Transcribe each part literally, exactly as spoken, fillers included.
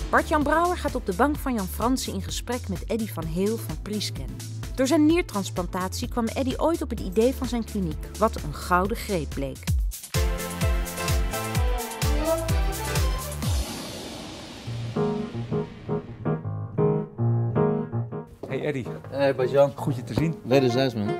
Bart-Jan Brouwer gaat op de bank van Jan Fransen in gesprek met Eddy van Heel van Priesken. Door zijn niertransplantatie kwam Eddy ooit op het idee van zijn kliniek, wat een gouden greep bleek. Hey Eddy. Hey Bart-Jan. Goed je te zien. Wederzijds man.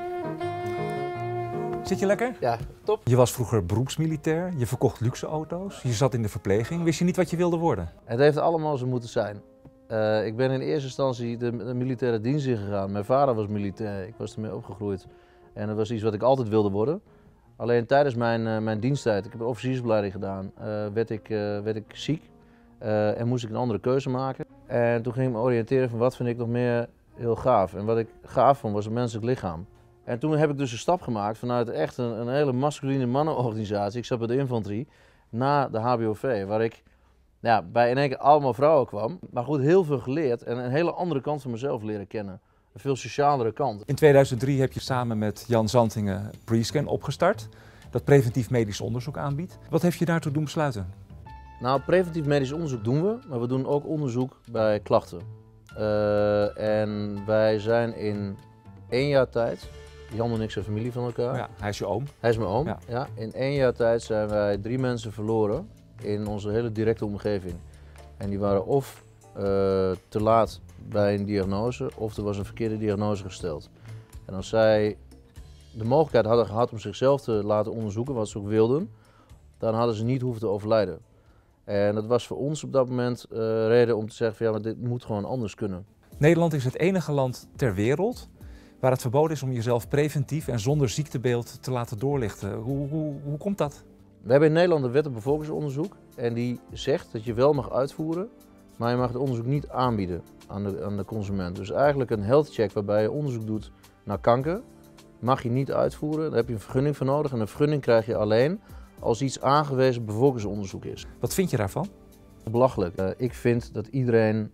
Zit je lekker? Ja, top. Je was vroeger beroepsmilitair, je verkocht luxe auto's, je zat in de verpleging. Wist je niet wat je wilde worden? Het heeft allemaal zo moeten zijn. Uh, ik ben in eerste instantie de, de militaire dienst ingegaan. Mijn vader was militair, ik was ermee opgegroeid. En dat was iets wat ik altijd wilde worden. Alleen tijdens mijn, uh, mijn diensttijd, ik heb een officiersopleiding gedaan, uh, werd, ik, uh, werd ik ziek. Uh, en moest ik een andere keuze maken. En toen ging ik me oriënteren van wat vind ik nog meer heel gaaf. En wat ik gaaf vond was het menselijk lichaam. En toen heb ik dus een stap gemaakt vanuit echt een, een hele masculine mannenorganisatie. Ik zat bij de infanterie, naar de H B O V, waar ik ja, bij in één keer allemaal vrouwen kwam. Maar goed, heel veel geleerd en een hele andere kant van mezelf leren kennen. Een veel socialere kant. In tweeduizend drie heb je samen met Jan Zantingen Priesken opgestart, dat preventief medisch onderzoek aanbiedt. Wat heeft je daartoe doen besluiten? Nou, preventief medisch onderzoek doen we, maar we doen ook onderzoek bij klachten. Uh, en wij zijn in één jaar tijd, Jan en ik zijn familie van elkaar. Ja, hij is je oom. Hij is mijn oom. Ja. Ja, in één jaar tijd zijn wij drie mensen verloren in onze hele directe omgeving. En die waren of uh, te laat bij een diagnose, of er was een verkeerde diagnose gesteld. En als zij de mogelijkheid hadden gehad om zichzelf te laten onderzoeken, wat ze ook wilden, dan hadden ze niet hoeven te overlijden. En dat was voor ons op dat moment uh, reden om te zeggen van ja, maar dit moet gewoon anders kunnen. Nederland is het enige land ter wereld waar het verboden is om jezelf preventief en zonder ziektebeeld te laten doorlichten. Hoe, hoe, hoe komt dat? We hebben in Nederland een wet op bevolkingsonderzoek en die zegt dat je wel mag uitvoeren, maar je mag het onderzoek niet aanbieden aan de, aan de consument. Dus eigenlijk een health check waarbij je onderzoek doet naar kanker, mag je niet uitvoeren. Daar heb je een vergunning voor nodig en een vergunning krijg je alleen als iets aangewezen bevolkingsonderzoek is. Wat vind je daarvan? Belachelijk. Uh, ik vind dat iedereen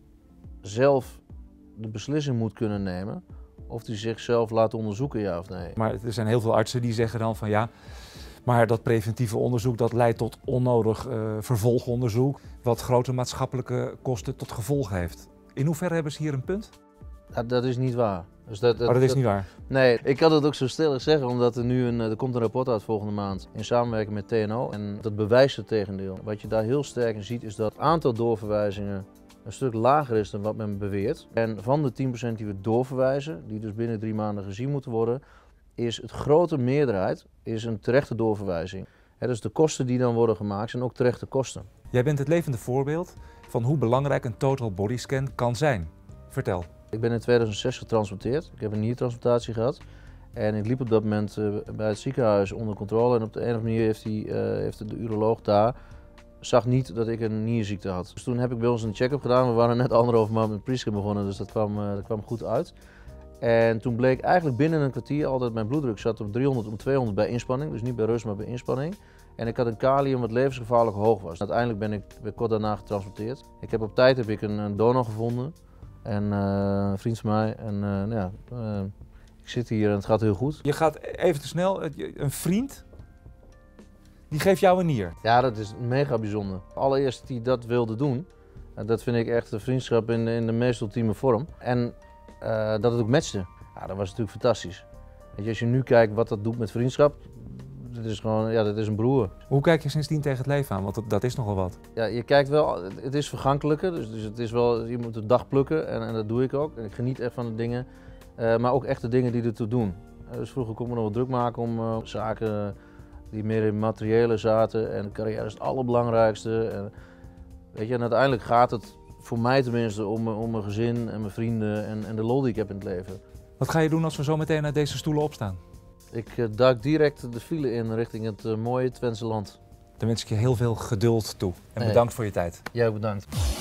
zelf de beslissing moet kunnen nemen of hij zichzelf laat onderzoeken, ja of nee. Maar er zijn heel veel artsen die zeggen dan van ja, maar dat preventieve onderzoek dat leidt tot onnodig uh, vervolgonderzoek, wat grote maatschappelijke kosten tot gevolg heeft. In hoeverre hebben ze hier een punt? Ja, dat is niet waar. Dus dat, dat, oh, dat is dat, niet waar? Nee, ik kan het ook zo stellig zeggen, omdat er nu een, er komt een rapport uit volgende maand in samenwerking met T N O. En dat bewijst het tegendeel. Wat je daar heel sterk in ziet, is dat het aantal doorverwijzingen een stuk lager is dan wat men beweert. En van de tien procent die we doorverwijzen, die dus binnen drie maanden gezien moeten worden, is het grote meerderheid is een terechte doorverwijzing. He, dus de kosten die dan worden gemaakt zijn ook terechte kosten. Jij bent het levende voorbeeld van hoe belangrijk een total body scan kan zijn. Vertel. Ik ben in tweeduizend zes getransplanteerd. Ik heb een niertransplantatie gehad. En ik liep op dat moment uh, bij het ziekenhuis onder controle. En op de een of andere manier heeft, die, uh, heeft de uroloog daar zag niet dat ik een nierziekte had. Dus toen heb ik bij ons een check-up gedaan. We waren net anderhalve maand met Priesken begonnen, dus dat kwam, uh, dat kwam goed uit. En toen bleek eigenlijk binnen een kwartier al dat mijn bloeddruk zat op driehonderd om tweehonderd bij inspanning. Dus niet bij rust, maar bij inspanning. En ik had een kalium wat levensgevaarlijk hoog was. Uiteindelijk ben ik, ben ik kort daarna getransplanteerd. Ik heb op tijd heb ik een, een donor gevonden. En uh, een vriend van mij. En uh, nou ja, uh, ik zit hier en het gaat heel goed. Je gaat even te snel. Een vriend, die geeft jou een nier. Ja, dat is mega bijzonder. Allereerst die dat wilde doen. Uh, dat vind ik echt een vriendschap in, in de meest ultieme vorm. En uh, dat het ook matchte. Ja, dat was natuurlijk fantastisch. Weet je, als je nu kijkt wat dat doet met vriendschap. Dat is gewoon, ja, dat is een broer. Hoe kijk je sindsdien tegen het leven aan? Want dat, dat is nogal wat. Ja, je kijkt wel, het is vergankelijker, dus, dus het is wel, je moet de dag plukken en, en dat doe ik ook. En ik geniet echt van de dingen, uh, maar ook echt de dingen die ertoe doen. Uh, dus vroeger kon ik me nog wel druk maken om uh, zaken die meer in materiële zaten en de carrière is het allerbelangrijkste. En, weet je, en uiteindelijk gaat het voor mij tenminste om, om mijn gezin en mijn vrienden en, en de lol die ik heb in het leven. Wat ga je doen als we zo meteen uit deze stoelen opstaan? Ik uh, duik direct de file in richting het uh, mooie Twentse land. Dan wens ik je heel veel geduld toe. En bedankt voor je tijd. Jij ook bedankt.